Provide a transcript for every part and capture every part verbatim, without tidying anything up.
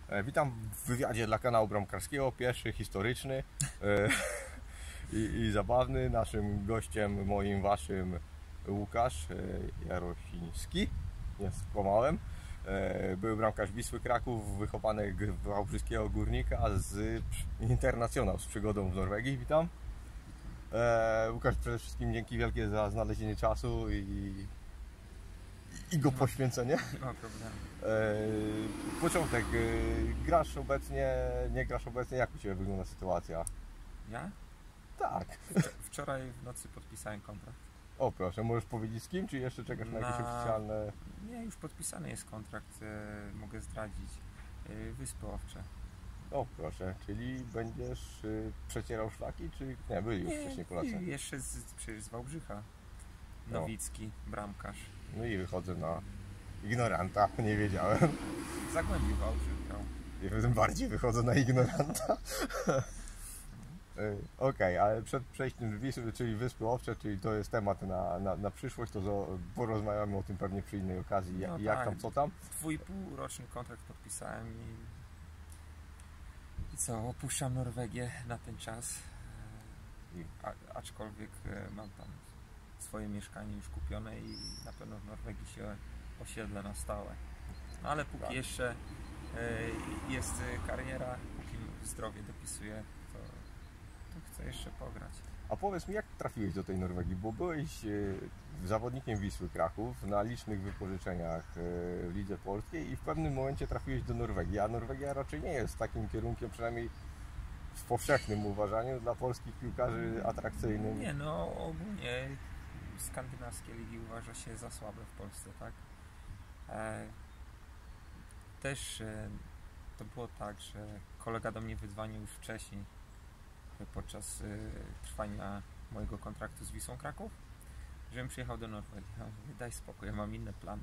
Witam w wywiadzie dla kanału bramkarskiego, pierwszy, historyczny e, i, i zabawny. Naszym gościem, moim, waszym, Łukasz e, Jarosiński, nie skłamałem. E, były bramkarz Wisły Kraków, wychowany wałbrzyskiego Górnika z Internacjonał z przygodą w Norwegii. Witam. E, Łukasz, przede wszystkim dzięki wielkie za znalezienie czasu i i go poświęcenie. Nie ma problemu. E, początek. E, grasz obecnie, nie grasz obecnie? Jak u Ciebie wygląda sytuacja? Ja? Tak. Wczoraj w nocy podpisałem kontrakt. O proszę, możesz powiedzieć z kim, czy jeszcze czekasz na, na... jakieś oficjalne... Nie, już podpisany jest kontrakt, e, mogę zdradzić. E, Wyspy Owcze. O proszę, czyli będziesz y, przecierał szlaki, czy nie? Byli już nie, wcześniej Polacy. Nie, jeszcze z, przecież z Wałbrzycha. Nowicki, bramkarz. No i wychodzę na ignoranta, nie wiedziałem. W Zagłębiu Wałbrzych grał. I tym bardziej wychodzę na ignoranta. Okej, okay, ale przed przejściem Wisły, czyli Wyspy Owcze, czyli to jest temat na, na, na przyszłość, to zo, porozmawiamy o tym pewnie przy innej okazji, jak, no jak tak. tam, co tam. Dwójpółroczny kontrakt podpisałem i, i co, opuszczam Norwegię na ten czas, A, aczkolwiek mam tam swoje mieszkanie już kupione i na pewno w Norwegii się osiedlę na stałe. No ale póki tak. jeszcze y, jest kariera, póki zdrowie dopisuje, to, to chcę jeszcze pograć. A powiedz mi, jak trafiłeś do tej Norwegii? Bo byłeś y, zawodnikiem Wisły Kraków na licznych wypożyczeniach y, w lidze polskiej i w pewnym momencie trafiłeś do Norwegii, a Norwegia raczej nie jest takim kierunkiem, przynajmniej w powszechnym uważaniu, dla polskich piłkarzy atrakcyjnym. Nie, no ogólnie skandynawskie ligi uważa się za słabe w Polsce, tak? E, też e, to było tak, że kolega do mnie wydzwonił już wcześniej, podczas e, trwania mojego kontraktu z Wisłą Kraków, żebym przyjechał do Norwegii. Ja mówię, daj spokój, ja mam inne plany.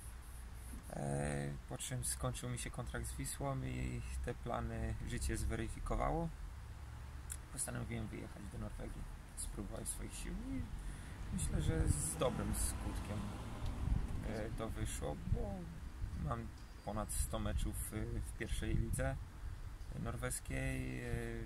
E, po czym skończył mi się kontrakt z Wisłą i te plany życie zweryfikowało. Postanowiłem wyjechać do Norwegii, spróbować swoich sił i myślę, że z dobrym skutkiem to wyszło, bo mam ponad sto meczów w pierwszej lidze norweskiej,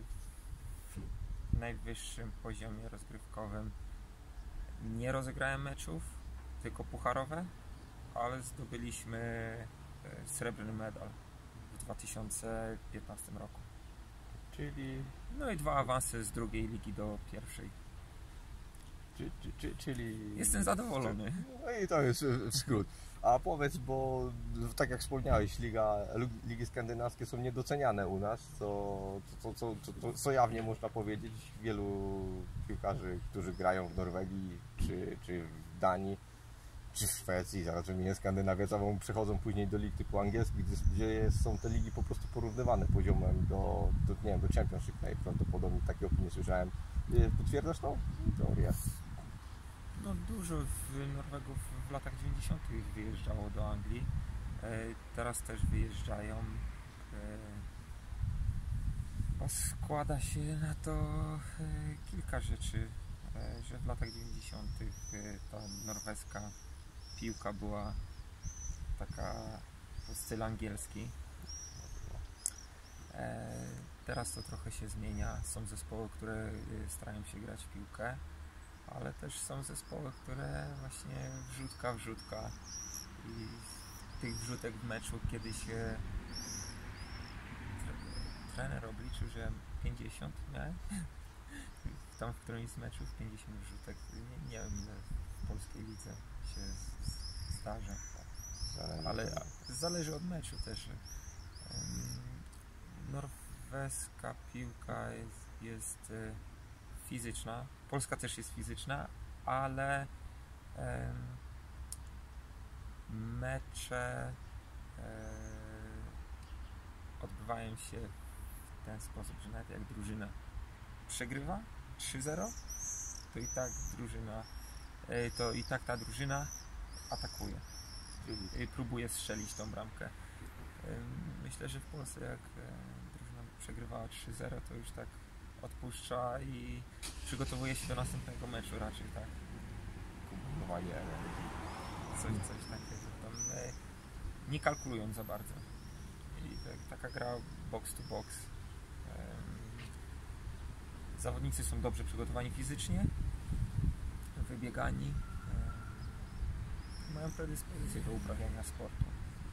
w najwyższym poziomie rozgrywkowym nie rozegrałem meczów, tylko pucharowe, ale zdobyliśmy srebrny medal w dwa tysiące piętnastym roku. Czyli... No i dwa awanse z drugiej ligi do pierwszej. Czy, czy, czy, czyli... Jestem zadowolony. No i to jest skrót. A powiedz, bo tak jak wspomniałeś, Liga, ligi skandynawskie są niedoceniane u nas, co, co, co, co, co jawnie można powiedzieć. Wielu piłkarzy, którzy grają w Norwegii, czy, czy w Danii, czy w Szwecji, zaraz wymienię Skandynawię całą, przychodzą później do lig typu angielskich, gdzie są te ligi po prostu porównywane poziomem do, do, nie wiem, do Championship, prawdopodobnie takie opinie słyszałem. Potwierdzasz tą teorię? No dużo Norwegów w latach dziewięćdziesiątych wyjeżdżało do Anglii, teraz też wyjeżdżają. Składa się na to kilka rzeczy, że w latach dziewięćdziesiątych ta norweska piłka była taka w stylu angielski. Teraz to trochę się zmienia. Są zespoły, które starają się grać w piłkę, ale też są zespoły, które właśnie wrzutka, wrzutka i tych wrzutek w meczu, kiedy się trener obliczył, że pięćdziesiąt miałem tam w którymś z meczów pięćdziesiąt wrzutek, nie, nie wiem ile w polskiej lidze się zdarza, ale zależy od meczu też. Norweska piłka jest, jest fizyczna, polska też jest fizyczna, ale um, mecze um, odbywają się w ten sposób, że nawet jak drużyna przegrywa trzy zero, to i tak drużyna, to i tak ta drużyna atakuje i próbuje strzelić tą bramkę. Myślę, że w Polsce jak drużyna przegrywała trzy zero, to już tak odpuszcza i przygotowuje się do następnego meczu raczej, tak? Kombinowanie. Coś, coś takiego. Tam, nie kalkulują za bardzo. I taka gra box to box. Zawodnicy są dobrze przygotowani fizycznie, wybiegani, mają predyspozycję do uprawiania sportu.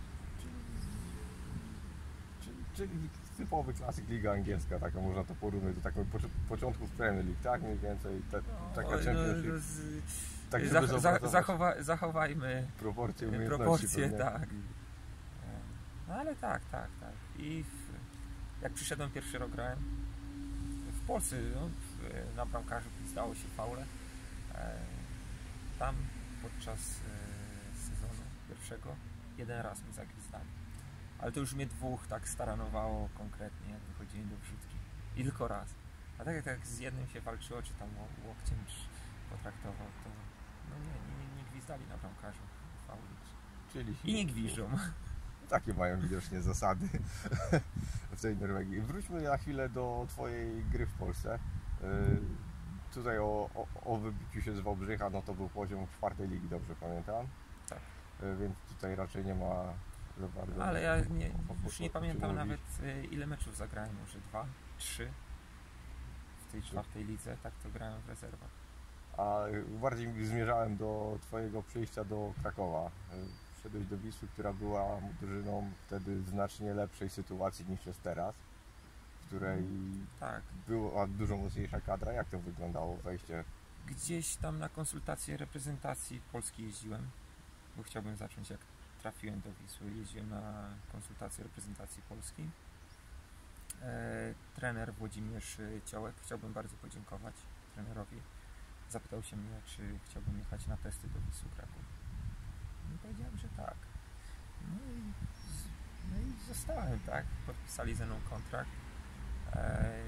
Czyli, czyli typowy klasyk liga angielska, taka można to porównać do takich początków Premier League, tak? Mniej więcej te, taka no, Championship. No, z, tak, zach, za, zachowa, zachowajmy proporcje, proporcje tak. No ale tak, tak, tak. I w, jak przyszedłem pierwszy rok grałem w Polsce, no, w, na bramkarzu zdało się faule. E, tam podczas e, sezonu pierwszego jeden raz mi zagwizdali. Ale to już mnie dwóch tak staranowało konkretnie, jak wychodziłem do wrzutki. I tylko raz. A tak jak, jak z jednym się walczyło, czy tam łokciem potraktował, to no nie, nie, nie gwizdali na bramkarzu fauli. Czyli I nie gwiżdżą. Takie mają widocznie zasady w tej Norwegii. Wróćmy na chwilę do Twojej gry w Polsce. Yy, tutaj o, o, o wybiciu się z Wałbrzycha, no to był poziom czwartej ligi, dobrze pamiętam. Tak. Yy, więc tutaj raczej nie ma za bardzo... Ale ja nie, już nie pamiętam nawet ile meczów zagrałem, może dwa, trzy w tej czwartej lidze, tak to grałem w rezerwach. A bardziej zmierzałem do Twojego przyjścia do Krakowa. Wszedłeś do Wisły, która była drużyną wtedy w znacznie lepszej sytuacji niż jest teraz, w której tak. była dużo mocniejsza kadra. Jak to wyglądało wejście? Gdzieś tam na konsultacje reprezentacji Polski jeździłem, bo chciałbym zacząć, jak trafiłem do Wisły, jeździłem na konsultacje reprezentacji Polski. E, trener Włodzimierz Ciołek, chciałbym bardzo podziękować trenerowi. Zapytał się mnie, czy chciałbym jechać na testy do Wisły Kraków. I powiedziałem, że tak. No i, no i zostałem, tak. Podpisali ze mną kontrakt. Eee,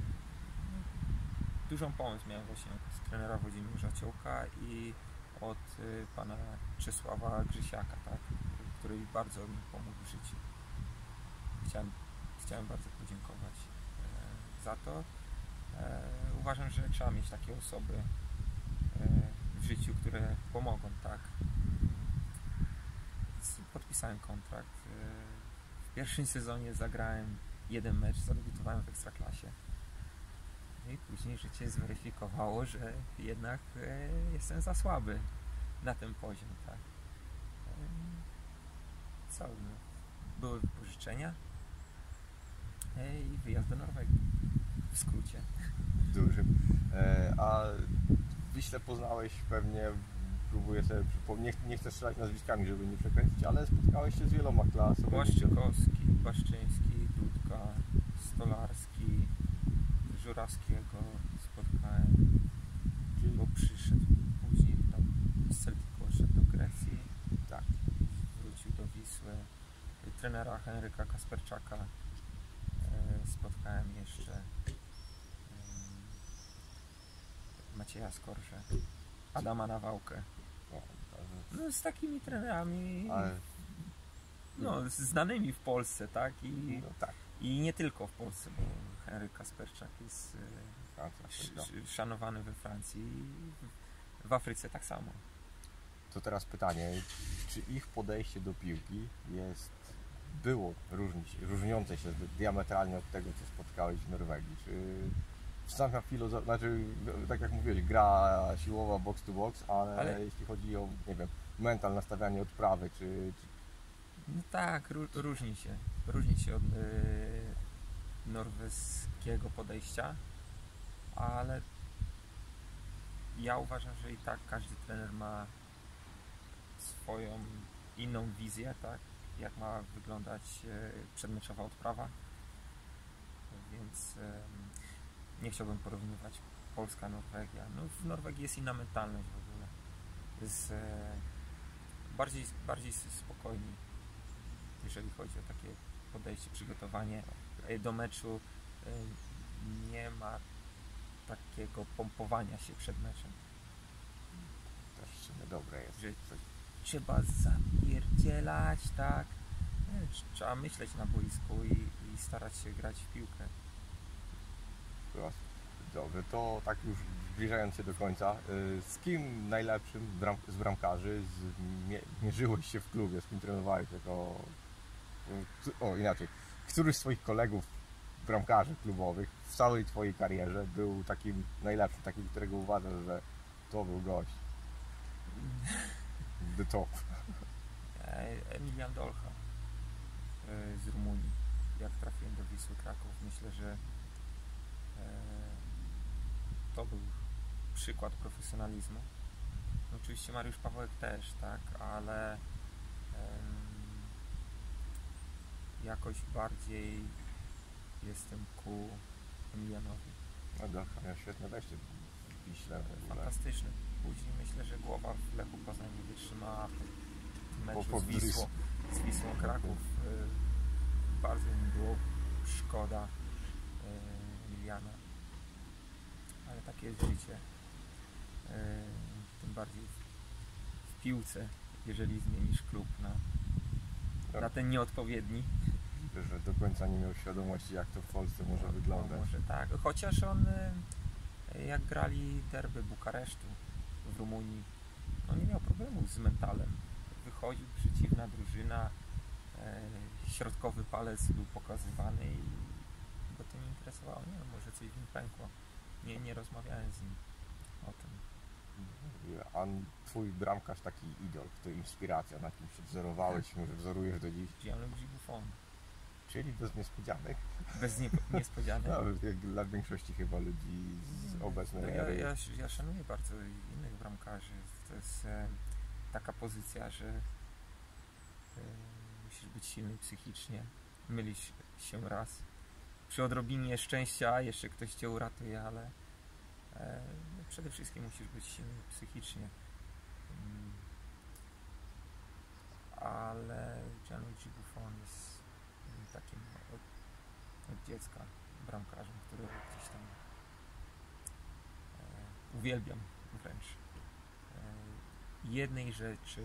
dużą pomoc miałem właśnie od trenera Włodzimierza Ciołka i od y, pana Czesława Grzysiaka, tak, który bardzo mi pomógł w życiu. Chciałem, chciałem bardzo podziękować e, za to. E, uważam, że trzeba mieć takie osoby e, w życiu, które pomogą, tak. Podpisałem kontrakt. W pierwszym sezonie zagrałem jeden mecz, zadebiutowałem w Ekstraklasie. I później życie zweryfikowało, że jednak jestem za słaby na ten poziom, tak. Co? Były wypożyczenia i wyjazd do Norwegii. W skrócie. Dużym. A w Wiśle poznałeś pewnie, próbuję sobie przypomnieć, nie, nie chcę strzelać nazwiskami, żeby nie przekręcić, ale spotkałeś się z wieloma klasami. Błaszczykowski, Baszczyński, Dudka, Stolarski, Żurawskiego spotkałem, Czyli... bo przyszedł później tam z Celticu, odszedł do Grecji, tak. Wrócił do Wisły. Trenera Henryka Kasperczaka e, spotkałem jeszcze, e, Macieja Skorżę, Adama Nawałkę. No, z takimi trenerami, ale... no, znanymi w Polsce, tak? I, no, tak. I nie tylko w Polsce, bo Henryk Kasperczak jest e, sz, szanowany we Francji i w Afryce tak samo. To teraz pytanie, czy ich podejście do piłki jest, było różnić, różniące się diametralnie od tego, co spotkałeś w Norwegii? Czy sama filozofia, znaczy, tak jak mówiłeś, gra siłowa box to box, ale, ale... jeśli chodzi o, nie wiem, mental, nastawianie odprawy, czy... czy... No tak, różni się. Różni się od yy, norweskiego podejścia, ale ja uważam, że i tak każdy trener ma swoją inną wizję, tak, jak ma wyglądać yy, przedmeczowa odprawa, więc yy, nie chciałbym porównywać Polska, Norwegia. No, w Norwegii jest inna mentalność w ogóle. Jest yy, bardziej, bardziej spokojni, jeżeli chodzi o takie podejście, przygotowanie do meczu. Nie ma takiego pompowania się przed meczem. Też w sumie dobre jest. Że trzeba zapierdzielać, tak. Trzeba myśleć na boisku i, i starać się grać w piłkę. Dobrze, to tak już zbliżając się do końca, z kim najlepszym z bramkarzy mierzyłeś się w klubie, z kim trenowałeś jako o inaczej, któryś z Twoich kolegów bramkarzy klubowych w całej Twojej karierze był takim najlepszym, takim, którego uważasz, że to był gość? The top. Emilian Dolcha z Rumunii. Jak trafiłem do Wisły Kraków, myślę, że to był przykład profesjonalizmu. Oczywiście Mariusz Pawełek też, tak, ale jakoś bardziej jestem ku Emilianowi. No Dolcha miał świetne wejście w Wiśle. Fantastyczny. Później myślę, że głowa w Lechu Poznań nie wytrzymała w meczu po, po z, Wisłą, z Wisłą Kraków. Bardzo mi było szkoda Emiliana. Ale takie jest życie. Tym bardziej w piłce, jeżeli zmienisz klub na, na ten nieodpowiedni. Że do końca nie miał świadomości, jak to w Polsce może no, wyglądać. Może tak, chociaż on jak grali derby Bukaresztu w Rumunii, no nie miał problemu z mentalem. Wychodził przeciwna drużyna, e, środkowy palec był pokazywany i go to nie interesowało. Nie wiem, może coś w nim pękło. Nie, nie rozmawiałem z nim o tym. A Twój bramkarz taki idol, to inspiracja, na kim się wzorowałeś, może wzorujesz do dziś? Gianluigi Buffon. Czyli bez niespodzianek. Bez nie, niespodzianek. No, jak dla większości chyba ludzi z obecnej no, ja, ery. ja, ja szanuję bardzo innych bramkarzy. To jest e, taka pozycja, że e, musisz być silny psychicznie. Mylisz się raz. Przy odrobinie szczęścia jeszcze ktoś Cię uratuje, ale e, no, przede wszystkim musisz być silny psychicznie. Mm. Ale Gianluigi Buffon jest takim od, od dziecka bramkarzem, którego gdzieś tam e, uwielbiam wręcz. E, jednej rzeczy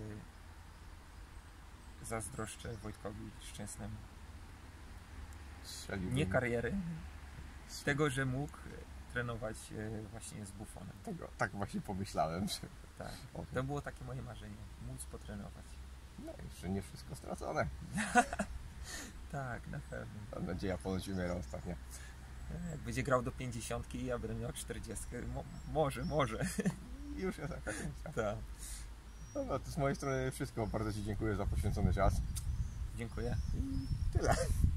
zazdroszczę Wojtkowi Szczęsnemu. Strzeliłbym. Nie kariery, z tego, że mógł trenować e, właśnie z Buffonem. Tego, tak właśnie pomyślałem. Że... Tak, to było takie moje marzenie, móc potrenować. No jeszcze nie wszystko stracone. Tak, na pewno. Mam nadzieję, ponoć umiera ostatnio. Jak będzie grał do pięćdziesiątki, ja będę miał czterdziestkę. Mo może, może. Już jest taka końca. Tak. Dobra, to z mojej strony wszystko. Bardzo Ci dziękuję za poświęcony czas. Dziękuję. I tyle.